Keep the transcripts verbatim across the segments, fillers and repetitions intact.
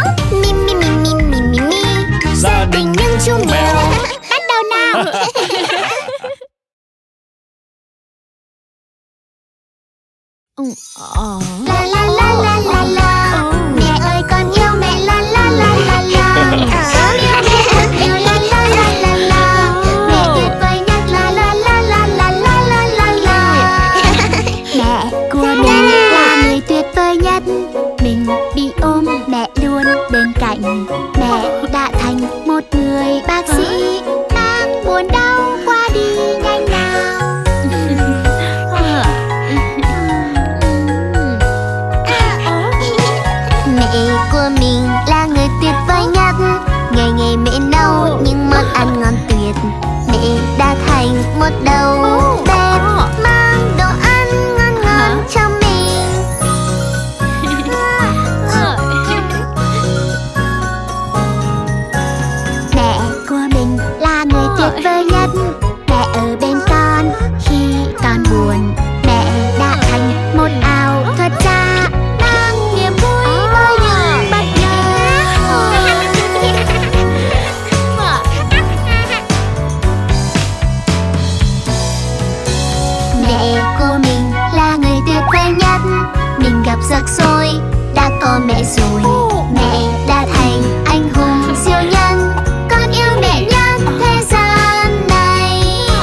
Mi mi mi mi mi mi mi. Gia đình những chú mèo. Bắt đầu nào. La la la la la la. Mẹ ơi con yêu mẹ la la la la la. Con yêu mẹ thật nhiều la la la la la. Mẹ tuyệt vời nhất la la la la la la la la la. Mẹ của mình là người tuyệt vời nhất. Mình bị ôm mẹ luôn bên cạnh. Mẹ đã thành một người bác sĩ, mang buồn đau qua đi nhanh nào. Mẹ của mình là người tuyệt vời nhất. Ngày ngày mẹ nấu những món ăn ngon tuyệt. Mẹ đã thành một đầu bếp, mang đồ ăn ngon ngon cho mình. Mẹ của mình là người tuyệt vời nhất. Mẹ ở bên con khi con buồn. Mẹ đã thành một ảo thuật gia, mang niềm vui với những bất ngờ. Mẹ của mình là người tuyệt vời nhất. Mình gặp rắc rối đã có mẹ rồi. Mẹ đã thành anh hùng siêu nhân. Con yêu mẹ nhất thế gian này.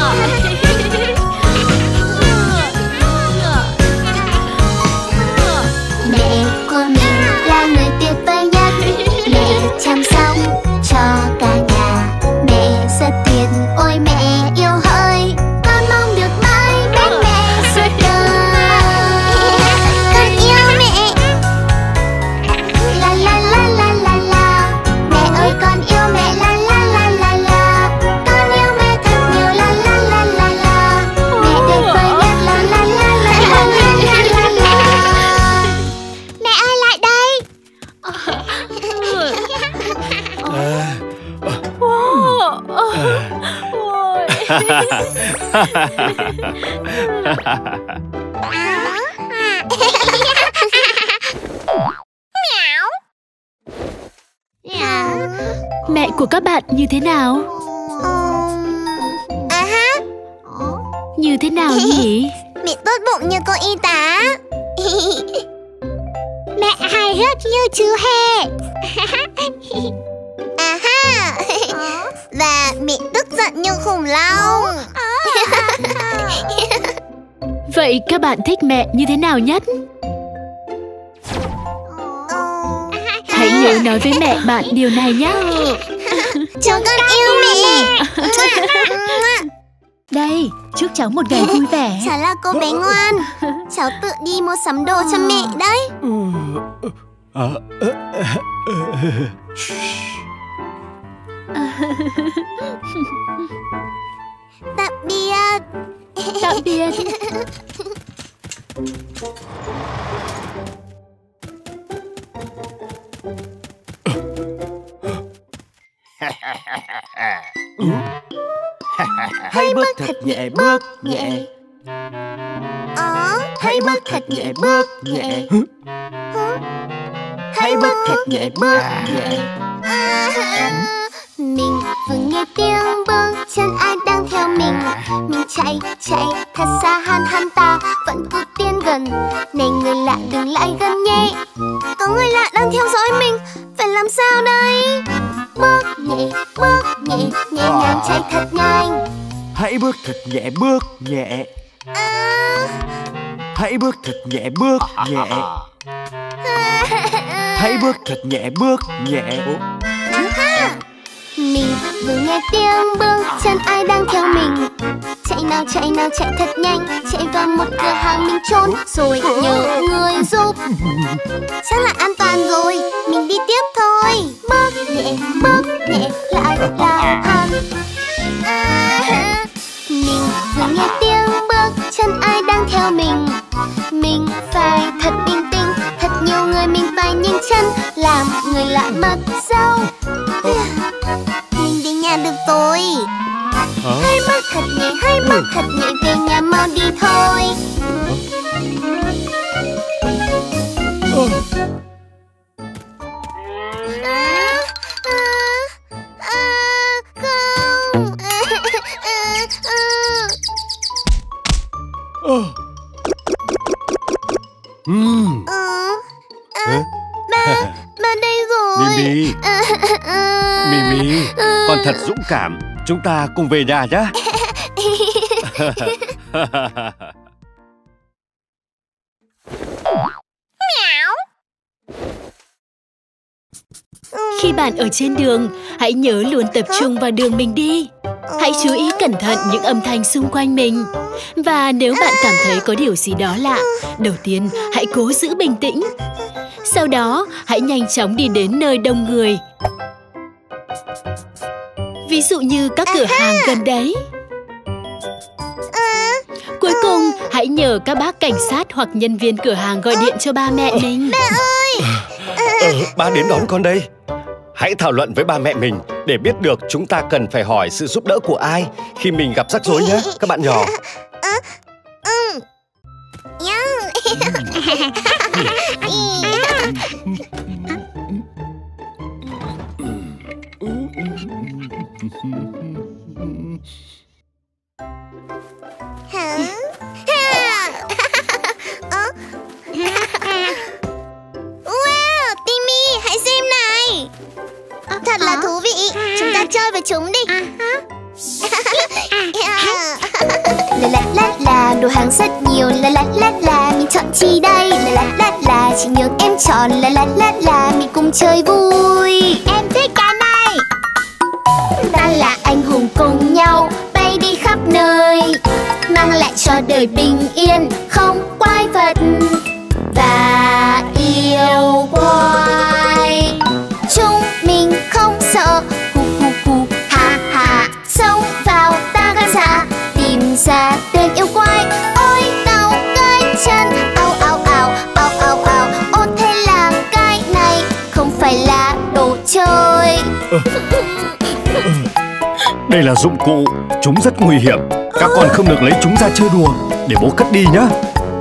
Mẹ của mình là người tuyệt vời nhất. Mẹ chăm sóc cho cả nhà. Mẹ rất tuyệt, ôi mẹ yêu hỡi. Con mong được mãi bên mẹ suốt đời. Con yêu mẹ la la la la la la. Mẹ ơi con yêu mẹ la la la la la. Con yêu mẹ thật nhiều la la la la la. Mẹ tuyệt vời nhất la la la la la la la la. Mẹ ơi lại đây. Mẹ của các bạn như thế nào? À ha. Như thế nào nhỉ? Mẹ tốt bụng như cô y tá. Mẹ hài hước như chú hề. À ha. Và mẹ tức giận như khủng long. Vậy các bạn thích mẹ như thế nào nhất? Hãy nhớ nói với mẹ bạn điều này nhé. Chúng con yêu mẹ. Đây, chúc cháu một ngày vui vẻ. Cháu là cô bé ngoan. Cháu tự đi mua sắm đồ cho mẹ đấy. Tạm biệt. Tạm biệt. Hãy bước thật nhẹ, bước nhẹ. Ờ, Hãy bước thật nhẹ, bước nhẹ. Hãy bước thật nhẹ, bước nhẹ. Mình vừa nghe tiếng bước chân ai đang theo mình. Mình chạy chạy thật xa, hắn hắn ta vẫn cứ tiến gần. Này người lạ đừng lại gần nhé. Có người lạ đang theo dõi mình. Phải làm sao đây? Bước nhẹ, bước nhẹ, nhẹ nhàng chạy thật nhanh. Hãy bước thật nhẹ, bước nhẹ. À... Hãy bước thật nhẹ, bước nhẹ. Hãy bước thật nhẹ, bước nhẹ. Mình vừa nghe tiếng bước chân ai đang theo mình. Chạy nào chạy nào chạy thật nhanh. Chạy vào một cửa hàng mình trốn. Rồi nhờ người giúp. Chắc là an toàn rồi. Mình đi tiếp thôi. Bước nhẹ, bước nhẹ lại là hắn. À, mình vừa nghe tiếng bước chân ai đang theo mình. Mình phải thật bình tĩnh. Thật nhiều người mình phải nhanh chân. Làm người lạ mất dấu. Mình đi nhà được rồi. Hả? Hãy bước thật nhẹ, hãy bước thật nhẹ. Về nhà mau đi thôi. ba đây rồi. Mimi, Mimi, con thật dũng cảm. Chúng ta cùng về nhà nhé. Khi bạn ở trên đường, hãy nhớ luôn tập trung vào đường mình đi. Hãy chú ý cẩn thận những âm thanh xung quanh mình. Và nếu bạn cảm thấy có điều gì đó lạ, đầu tiên hãy cố giữ bình tĩnh. Sau đó, hãy nhanh chóng đi đến nơi đông người. Ví dụ như các cửa hàng gần đấy. Cuối cùng, hãy nhờ các bác cảnh sát hoặc nhân viên cửa hàng gọi điện cho ba mẹ mình. Ba ơi! Ờ, ba đến đón con đây. Hãy thảo luận với ba mẹ mình để biết được chúng ta cần phải hỏi sự giúp đỡ của ai khi mình gặp rắc rối nhé, các bạn nhỏ. Wow, Timmy, hãy xem này. Thật là thú vị. Chúng ta chơi với chúng đi. La la la la, đồ hàng rất nhiều. La la la la, mình chọn chi đây? La la la la, chỉ nhường em chọn. La la la la, mình cùng chơi vui. Em thích cái này. Ta là anh hùng cùng nhau bay đi khắp nơi, mang lại cho đời bình yên, không quái vật và yêu quái. Chúng mình không sợ, hu hu hu ha ha, xông vào ta gan dạ, tìm ra tên yêu quái. Ôi đau cái chân, ao ao ao ao ao ao. Ô thế là cái này không phải là đồ chơi. Đây là dụng cụ, chúng rất nguy hiểm. Các con không được lấy chúng ra chơi đùa. Để bố cất đi nhá.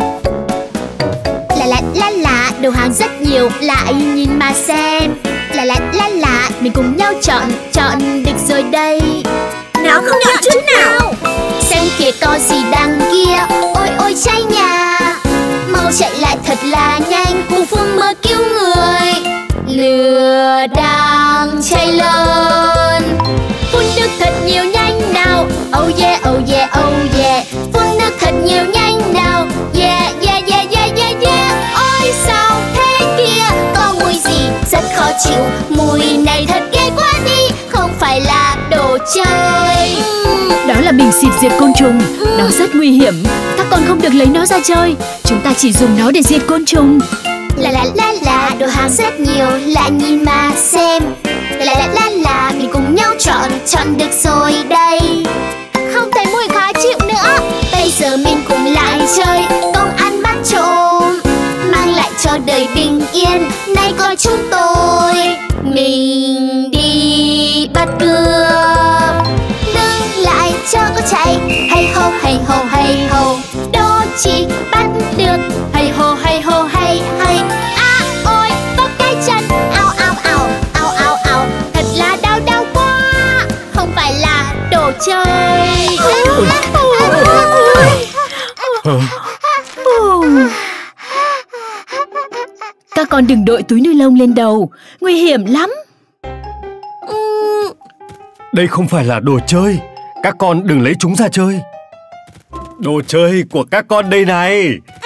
La la la la, đồ hàng rất nhiều, lại nhìn mà xem. La la la la, mình cùng nhau chọn, chọn được rồi đây. Nó không chọn chút nào. Xem kìa có gì đằng kia, ôi ôi cháy nhà. Mau chạy lại thật là nhanh, cùng phương mơ cứu người. Lửa đang cháy lớn, phun nước thật nhiều nhanh nào. Oh yeah, oh yeah, oh yeah. Phun nước thật nhiều nhanh nào. Yeah, yeah, yeah, yeah, yeah, yeah. Ôi sao thế kia, có mùi gì rất khó chịu. Mùi này thật ghê quá đi, không phải là đồ chơi. Đó là bình xịt diệt côn trùng. Nó rất nguy hiểm. Các con không được lấy nó ra chơi. Chúng ta chỉ dùng nó để diệt côn trùng. La la la la, đồ hàng rất nhiều, lại nhìn mà xem. La la la la, mình cùng nhau chọn, chọn được rồi đây. Không thấy mùi khó chịu nữa. Bây giờ mình cùng lại chơi công ăn bắt trộm, mang lại cho đời bình yên. Nay coi chúng tôi, mình đi bắt cướp. Đừng lại cho có chạy, hay ho hay ho hay ho. Đó chỉ bắt được, hay ho hay ho hay hay. À ôi, có cái chân, ao ao ao ao ao ao. Thật là đau đau quá, không phải là đồ chơi. Các con đừng đội túi ni lông lên đầu, nguy hiểm lắm. Đây không phải là đồ chơi. Các con đừng lấy chúng ra chơi. Đồ chơi của các con đây này.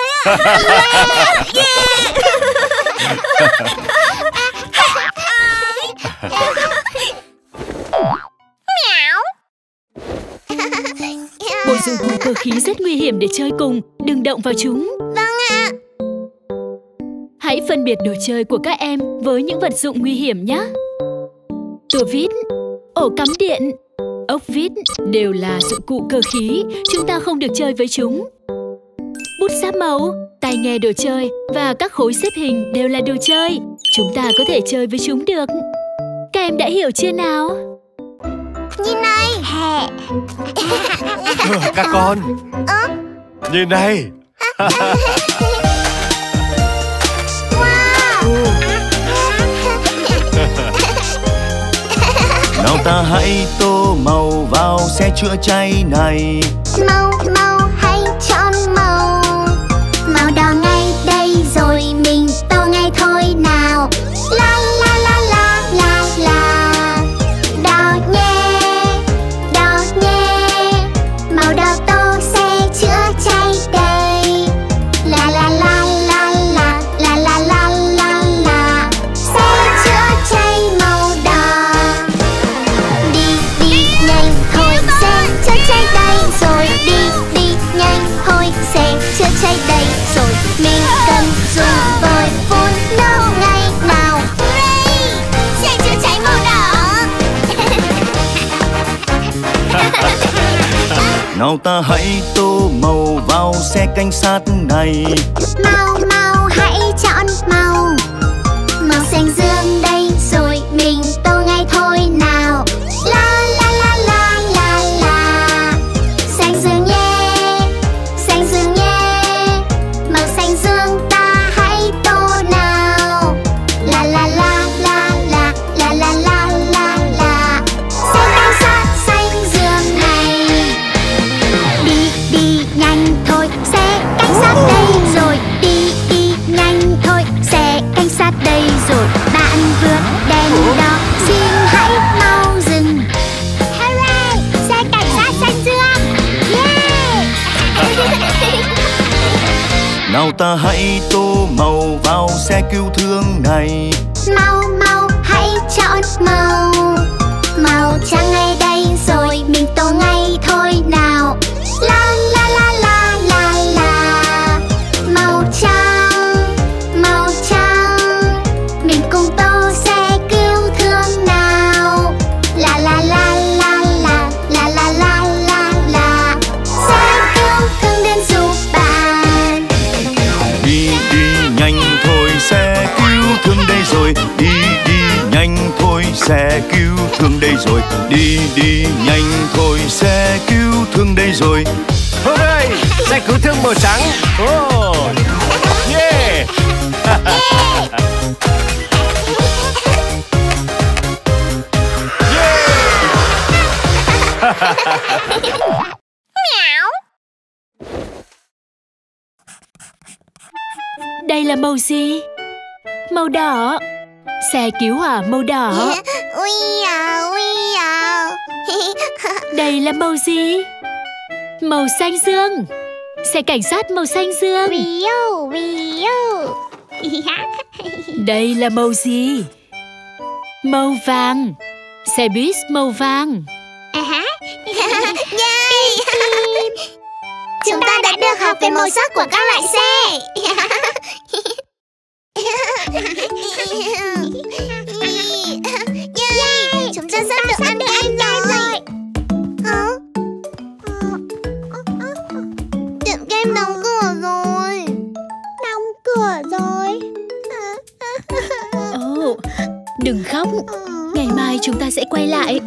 Bộ dụng cụ cơ khí rất nguy hiểm để chơi cùng. Đừng động vào chúng. Vâng ạ. Hãy phân biệt đồ chơi của các em với những vật dụng nguy hiểm nhé. Tua vít, ổ cắm điện, ốc vít đều là dụng cụ cơ khí. Chúng ta không được chơi với chúng. Bút sáp màu, tai nghe đồ chơi và các khối xếp hình đều là đồ chơi. Chúng ta có thể chơi với chúng được. Các em đã hiểu chưa nào? Nhìn này. Các con, nhìn này. Nào ta hãy tô màu vào xe chữa cháy này. Màu màu hãy chọn màu. Màu đỏ ngay đây rồi mình tô ngay thôi nào. Nào ta hãy tô màu vào xe cảnh sát này. Mau mau hãy chọn màu. Màu xanh dương đây rồi mình tô ngay thôi nào. La la la la la la. Xanh dương nhé, xanh dương nhé. Màu xanh dương ta hãy tô nào. La la la la la la la la la la. Xe cảnh sát xanh dương này. Đi đi nhanh thôi, xe cảnh sát đây rồi. Đi đi nhanh thôi, xe cảnh sát đây rồi. Bạn vượt đèn đỏ, xin hãy mau dừng. Hooray! Xe cảnh sát xanh dương. Yeah! Nào ta hãy tô màu vào xe cứu thương này. Mau mau hãy chọn màu. Màu trắng ngay đây rồi mình tô ngay thôi nào. La la la la la la. Màu trắng, màu trắng. Mình cùng tô xe cứu thương nào. La la la la la la la la la la. Xe cứu thương đến giúp bạn. Đi đi nhanh thôi, xe cứu thương đây rồi. Đi đi nhanh thôi, xe cứu thương đây rồi. Đi đi nhanh thôi, xe cứu thương đây rồi. Hooray! Xe cứu thương màu trắng. Oh. Yeah! Đây là màu gì? Màu đỏ. Xe cứu hỏa màu đỏ. Ui à, ui à. Đây là màu gì? Màu xanh dương. Xe cảnh sát màu xanh dương. Viu, viu. Đây là màu gì? Màu vàng. Xe buýt màu vàng. Yay! Chúng ta đã được học về màu sắc của các loại xe. Yay! Chúng ta sắp được ăn kem rồi. Hả? Tiệm kem đóng cửa rồi. Đóng cửa rồi. Ồ, oh, đừng khóc. Ngày mai chúng ta sẽ quay lại.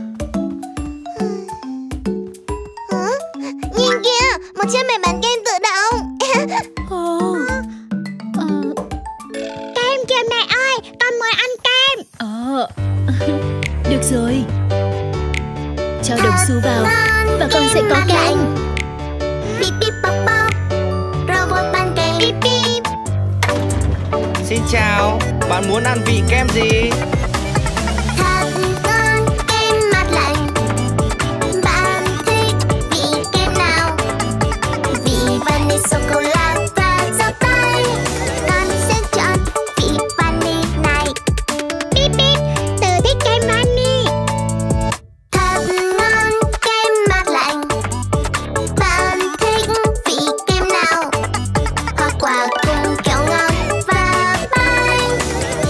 Hả? Nhìn kìa, một chiếc máy bán kem tự động. Ồ, ờ, Kem kìa mẹ ơi, con muốn ăn kem. ờ, được rồi. Cho đồng xu vào và con sẽ có kem. Bip bip bop bop. Robot bán kem. Bip bip. Xin chào, bạn muốn ăn vị kem gì? Thật ngon kem mát lạnh. Bạn thích vị kem nào? Vị vanilla sô cô la và dâu tây. Con sẽ chọn vị vanilla này. Bip bip, tớ thích kem vanilla. Thật ngon kem mát lạnh. Bạn thích vị kem nào? Hoa quả cùng kẹo ngon và bánh.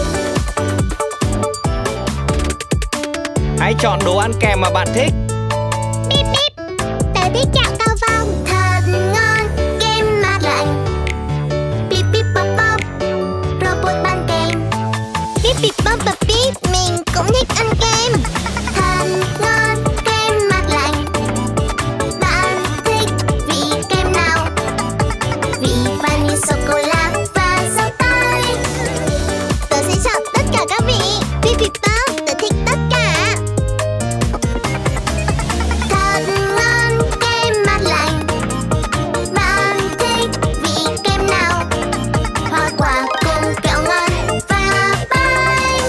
Hãy chọn đồ ăn kèm mà bạn thích. Bip bip, tớ thích kẹo cao vông. Thật ngon kem mát lạnh. Bip bip bop bop, robot bán kem. Bip bip bop bop bip, mình cũng thích ăn kem. Thật ngon kem mát lạnh. Bạn thích vị kem nào? Vị vanilla sô cô la và dâu tây. Tớ sẽ chọn tất cả các vị. Bip bip bop, tớ thích tất cả. Thật ngon kem mát lạnh. Bạn thích vị kem nào? Hoa quả cùng kẹo ngon và bánh.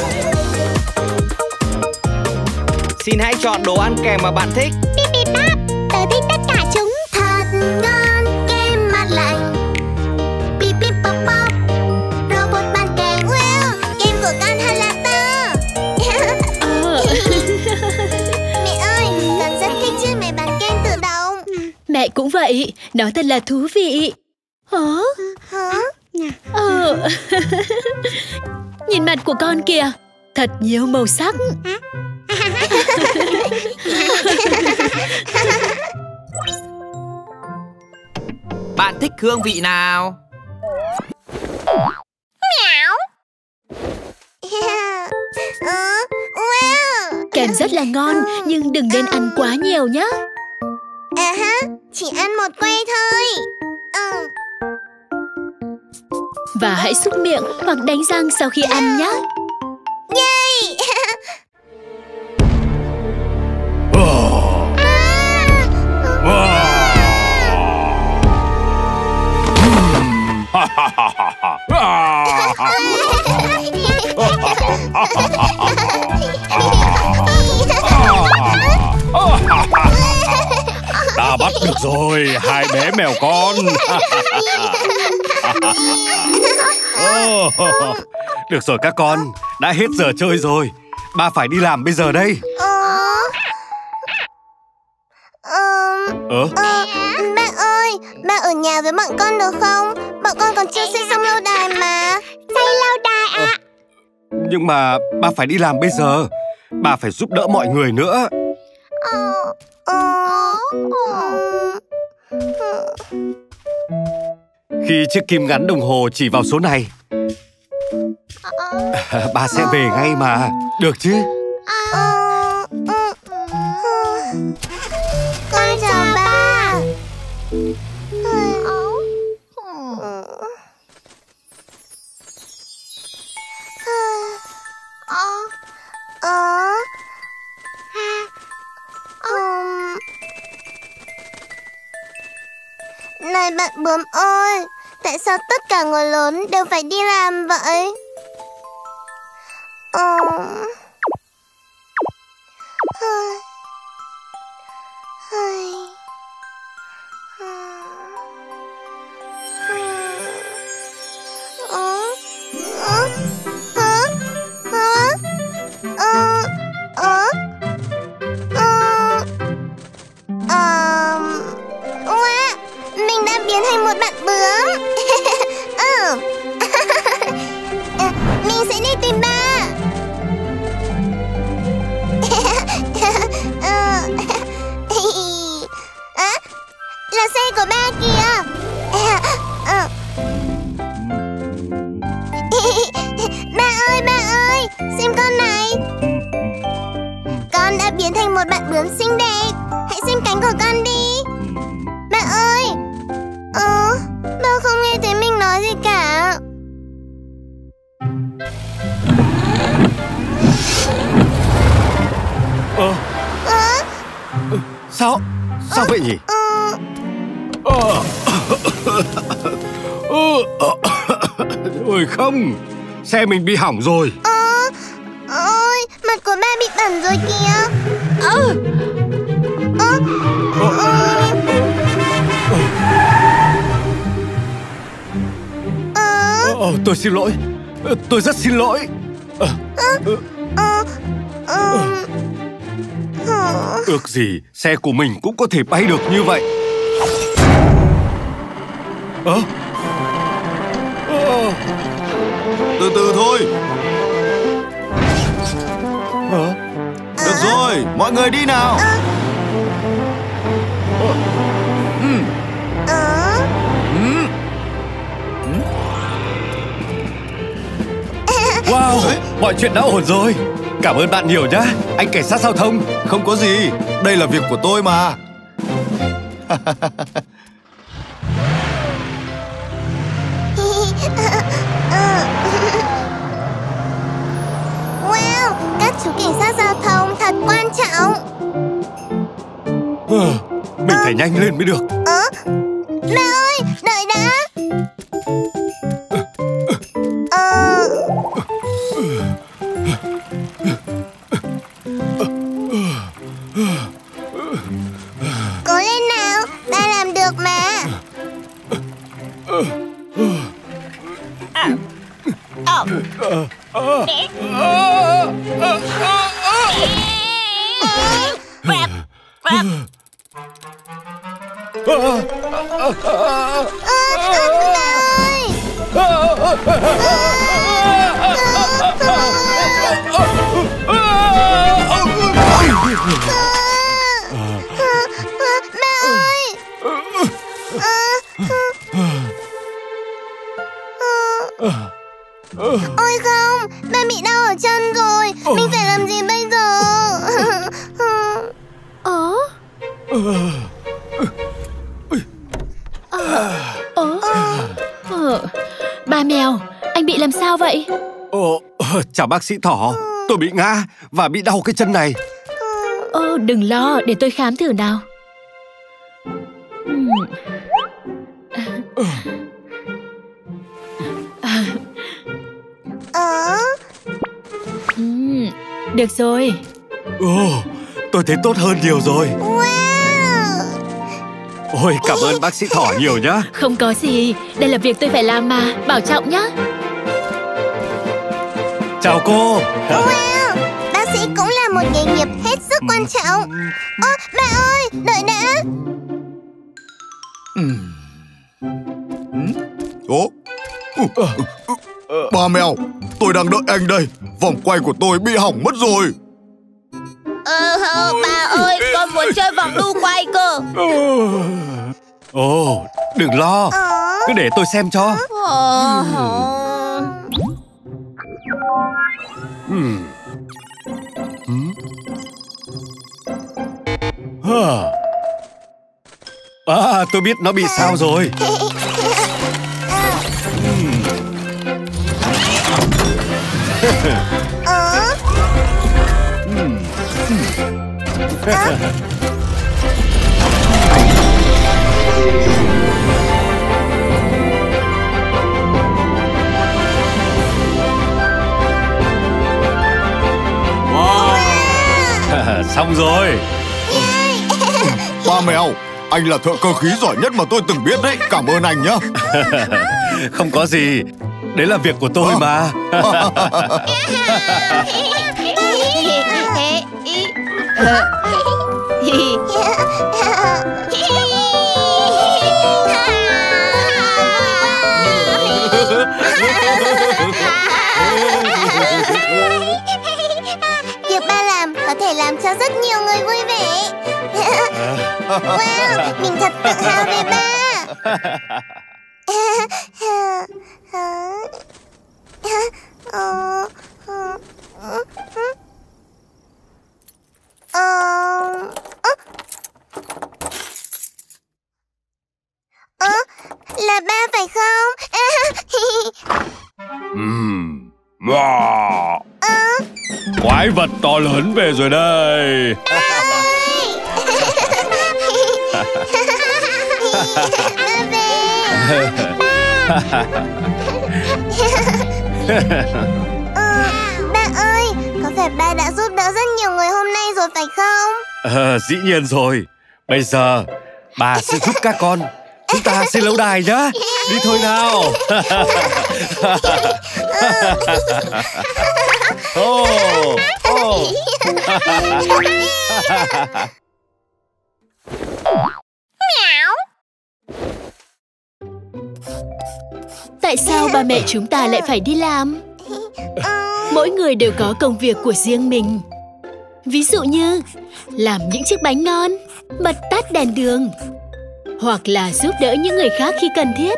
Xin hãy chọn đồ ăn kèm mà bạn thích. Bip bip bop, tớ thích tất cả chúng. Thật ngon kem mát lạnh. Bip bip bop bop, robot bán kem. Wow, kem của con hơn là tớ. Ờ. Mẹ ơi, con rất thích chiếc máy bán kem tự động. Mẹ cũng vậy. Nó thật là thú vị. Hả? Hả? Ờ. Nhìn mặt của con kìa. Thật nhiều màu sắc. Bạn thích hương vị nào? Mèo. Wow. Kem rất là ngon, nhưng đừng nên ăn quá nhiều nhé. À ha, chỉ ăn một que thôi. Ừ. Và hãy súc miệng hoặc đánh răng sau khi ăn nhé. Yay. Ta bắt được rồi, hai bé mèo con. Được rồi các con, đã hết giờ chơi rồi. Ba phải đi làm bây giờ đây. Ờ, Ờ? ờ, ba ơi, ba ở nhà với bọn con được không? Bọn con còn chưa xây xong lâu đài mà. Xây lâu đài à? Nhưng mà ba phải đi làm bây giờ. Ba phải giúp đỡ mọi người nữa. Ờ, ờ, Khi chiếc kim gắn đồng hồ chỉ vào số này, ba sẽ về ngay mà. Được chứ? Con chào ba. Ờ. Này bạn bướm ơi, tại sao tất cả người lớn đều phải đi làm vậy? Ờ. Mình đã biến thành một bạn bướm. Ừ. Mình sẽ đi tìm ba. À, là xe của ba kìa. Ba ơi, ba ơi, xem con này. Con đã biến thành một bạn bướm xinh đẹp. Hãy xem cánh của con đi. Ba ơi. Ờ, ba không nghe thấy mình nói gì cả. Ờ. Ờ. Sao? Sao vậy nhỉ? Ờ. Ôi không, xe mình bị hỏng rồi. Ờ. Ôi, mặt của ba bị bẩn rồi kìa. Ờ. Ờ. Ờ. Ờ, tôi xin lỗi. Tôi rất xin lỗi. Ờ. Ờ. Ờ. Ước gì xe của mình cũng có thể bay được như vậy. Ờ? Ờ. Từ từ thôi. Ờ? Được rồi, mọi người đi nào. Ờ. Wow, mọi chuyện đã ổn rồi. Cảm ơn bạn nhiều nhá, anh cảnh sát giao thông. Không có gì, đây là việc của tôi mà. Wow, các chú cảnh sát giao thông thật quan trọng. Mình phải nhanh lên mới được. Ờ? Ba ơi, đợi đã. Ờ. Cố lên nào, ba làm được mà. Ba ơi. Chào bác sĩ Thỏ. Tôi bị ngã và bị đau cái chân này. Ô, đừng lo, để tôi khám thử nào. Uhm. À. Ờ. Uhm, được rồi. Ồ, tôi thấy tốt hơn nhiều rồi. Wow. Ôi, cảm ơn bác sĩ Thỏ nhiều nhá. Không có gì, đây là việc tôi phải làm mà. Bảo trọng nhá. Chào cô. Wow, bác sĩ cũng là một nghề nghiệp hết sức quan trọng. Ơ, ba ơi, đợi đã. Ồ, ba mèo, tôi đang đợi anh đây. Vòng quay của tôi bị hỏng mất rồi. Ờ, hơ, ba ơi, con muốn chơi vòng đu quay cơ. Ồ, đừng lo, Ờ. cứ để tôi xem cho. Ờ. Ừm. Ừm. Hả? À, tôi biết nó bị sao rồi. Ừm. Ờ. Ừm. Ờ. Wow. Xong rồi. Ba mèo, anh là thợ cơ khí giỏi nhất mà tôi từng biết đấy. Cảm ơn anh nhá. Không có gì. Đấy là việc của tôi mà. Việc ba làm có thể làm cho rất nhiều người vui vẻ. Wow, mình thật tự hào về ba. Ờ, là ba phải không? Ừm. Wow. Quái vật to lớn về rồi đây. Ba về. Ờ, ba ơi, có phải ba đã giúp đỡ rất nhiều người hôm nay rồi phải không? À, dĩ nhiên rồi. Bây giờ bà sẽ giúp các con. Chúng ta xây lâu đài nhá. Đi thôi nào. Oh, oh. Tại sao ba mẹ chúng ta lại phải đi làm? Mỗi người đều có công việc của riêng mình. Ví dụ như làm những chiếc bánh ngon, bật tắt đèn đường, hoặc là giúp đỡ những người khác khi cần thiết.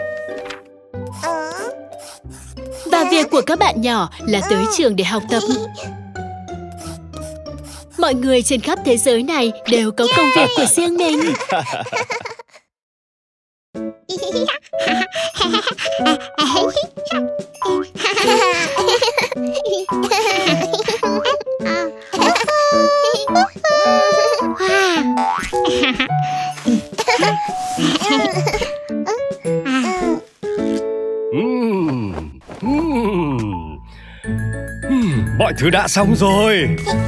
Và việc của các bạn nhỏ là tới trường để học tập. Mọi người trên khắp thế giới này đều có công việc của riêng mình. Uhm, uhm. Uhm, mọi thứ đã xong rồi.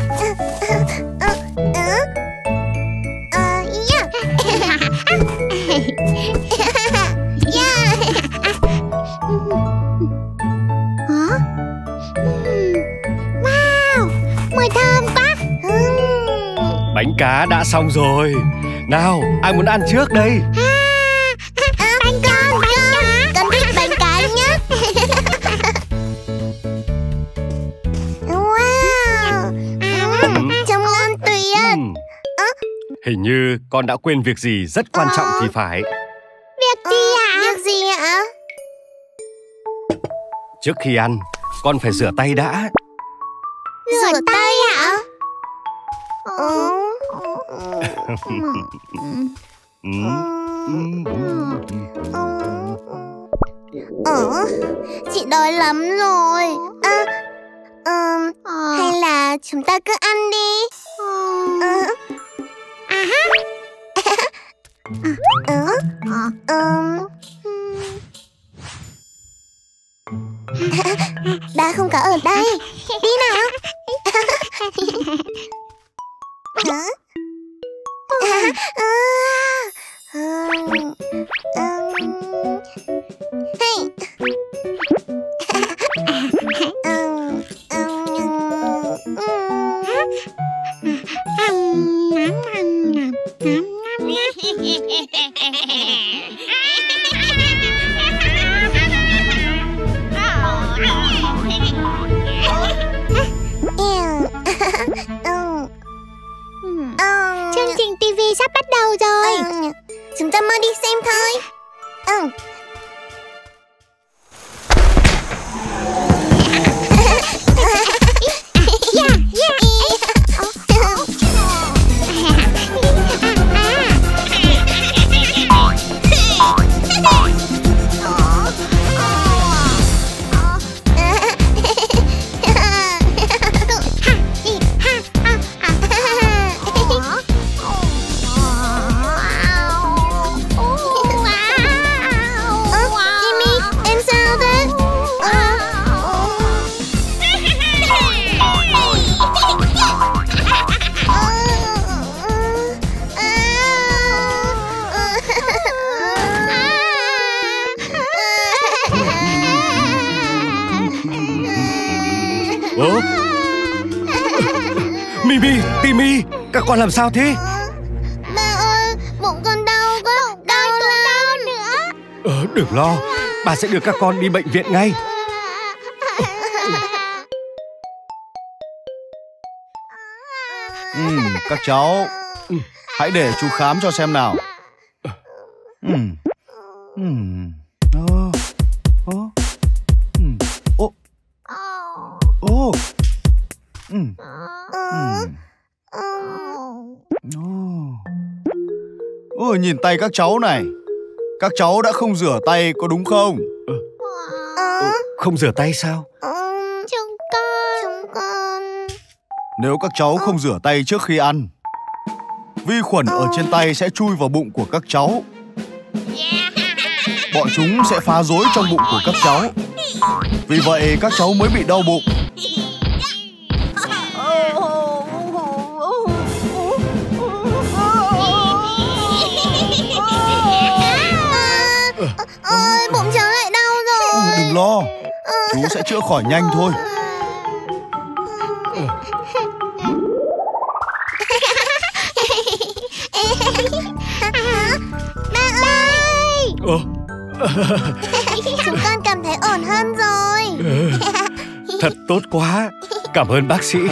Mùi thơm quá. Bánh cá đã xong rồi. Nào, ai muốn ăn trước đây? À, bánh con, bánh cá. Con thích bánh cá nhất. Wow, uhm, trông ngon tuyệt. Uhm. Hình như con đã quên việc gì rất quan trọng thì phải. Việc gì ạ? Việc gì ạ? Trước khi ăn, con phải rửa tay đã. Rửa tay ạ? Ừ. Ờ, chị đói lắm rồi. À, à, là chúng ta cứ ăn đi. Ừ. À ha. Ừ. Ừ. Ba không có ở đây. Đi nào. Hả? Hey. Chương trình ti vi sắp bắt đầu rồi. Ừ. Chúng ta mau đi xem thôi. Ừ. Ủa? Mimi, Timmy, các con làm sao thế? Ba ơi, bụng con đau quá, đau lắm nữa. Ờ, đừng lo, bà sẽ đưa các con đi bệnh viện ngay. Ừ, các cháu, hãy để chú khám cho xem nào. Ừ. Ừ. Ô. Ô. Ừ. Ô. Ô. Ừ. Ừ. Ôi, nhìn tay các cháu này. Các cháu đã không rửa tay có đúng không? Ừ. Ừ, không rửa tay sao? Chúng con Chúng con Nếu các cháu không rửa tay trước khi ăn, vi khuẩn ở trên tay sẽ chui vào bụng của các cháu. Bọn chúng sẽ phá rối trong bụng của các cháu. Vì vậy các cháu mới bị đau bụng. Ôi, bụng cháu lại đau rồi. Đừng lo, chú sẽ chữa khỏi nhanh thôi. Ba ơi, Ờ. chúng con cảm thấy ổn hơn rồi. Thật tốt quá, cảm ơn bác sĩ.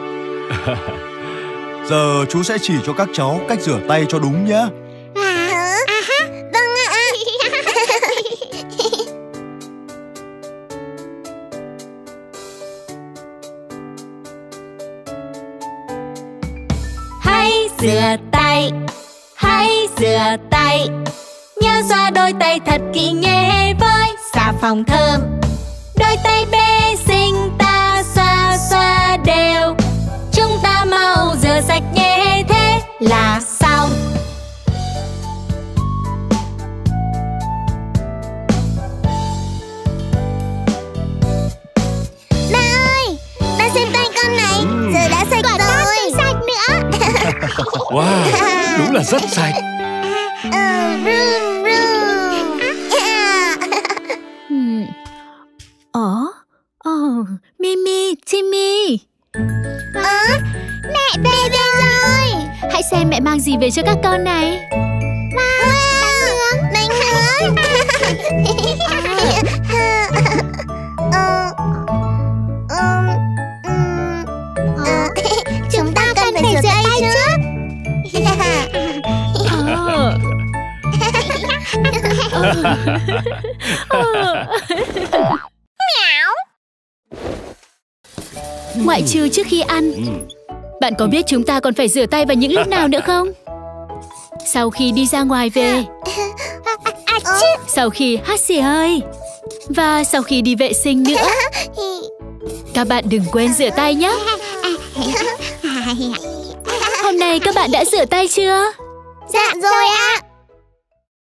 Giờ chú sẽ chỉ cho các cháu cách rửa tay cho đúng nhé. Hả? Vâng ạ. Hãy rửa tay, hãy rửa tay. Nhớ xoa đôi tay thật kỹ nhé với xà phòng thơm. Đôi tay bé xinh ta xoa xoa đều. Chúng ta mau rửa sạch nhé, thế là xong. Ba ơi, ba xem tay con này, giờ đã sạch rồi. Sạch nữa. Wow, đúng là rất sạch. Ờ, run, run. Hmm. Ồ, oh, Mimi, Timmy. Ờ, mẹ về rồi. Hãy xem mẹ mang gì về cho các con này. Wow, bánh nướng. Ờ, ừm, ừm, ờ, chúng ta cần phải rửa tay trước. Ờ. Ờ. Ngoại trừ trước khi ăn, bạn có biết chúng ta còn phải rửa tay vào những lúc nào nữa không? Sau khi đi ra ngoài về, sau khi hắt xì hơi, và sau khi đi vệ sinh nữa. Các bạn đừng quên rửa tay nhé. Hôm nay các bạn đã rửa tay chưa? Dạ rồi ạ.